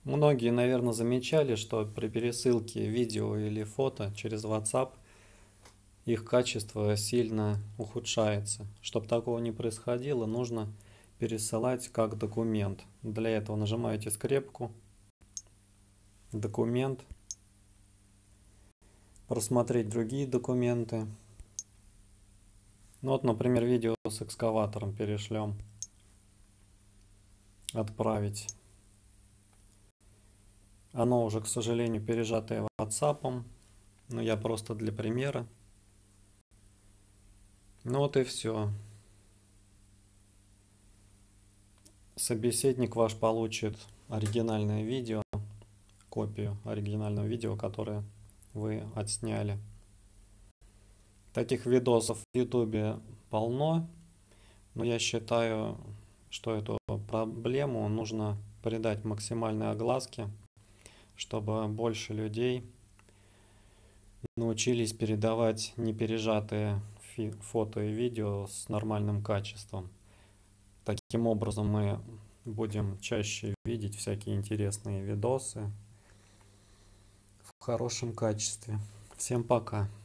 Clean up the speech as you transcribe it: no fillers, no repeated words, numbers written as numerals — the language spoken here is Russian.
Многие, наверное, замечали, что при пересылке видео или фото через WhatsApp их качество сильно ухудшается. Чтобы такого не происходило, нужно пересылать как документ. Для этого нажимаете скрепку «Документ», «Просмотреть другие документы». Ну вот, например, видео с экскаватором перешлем, «Отправить». Оно уже, к сожалению, пережатое WhatsApp, но я просто для примера. Ну вот и все. Собеседник ваш получит оригинальное видео, копию оригинального видео, которое вы отсняли. Таких видосов в Ютубе полно, но я считаю, что эту проблему нужно придать максимальной огласке, чтобы больше людей научились передавать непережатые фото и видео с нормальным качеством. Таким образом мы будем чаще видеть всякие интересные видосы в хорошем качестве. Всем пока!